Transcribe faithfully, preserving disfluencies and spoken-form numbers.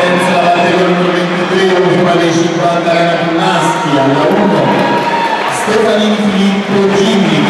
Terza la batteria numero ventitré, ultima dei cinquanta Renato Naschi, alla uno Stefanini Filippo Gimmi.